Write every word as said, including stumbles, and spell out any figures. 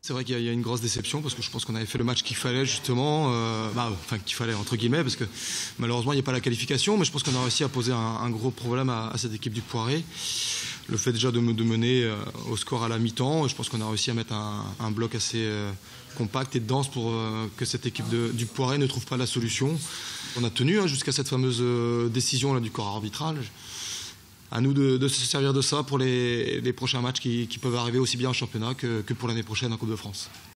C'est vrai qu'il y a une grosse déception parce que je pense qu'on avait fait le match qu'il fallait justement, euh, bah, enfin qu'il fallait entre guillemets parce que malheureusement il n'y a pas la qualification, mais je pense qu'on a réussi à poser un, un gros problème à, à cette équipe du Poiré. Le fait déjà de, de mener euh, au score à la mi-temps, je pense qu'on a réussi à mettre un, un bloc assez euh, compact et dense pour euh, que cette équipe de, du Poiré ne trouve pas la solution. On a tenu hein, jusqu'à cette fameuse euh, décision là, du corps arbitral. À nous de, de se servir de ça pour les, les prochains matchs qui, qui peuvent arriver aussi bien en championnat que, que pour l'année prochaine en Coupe de France.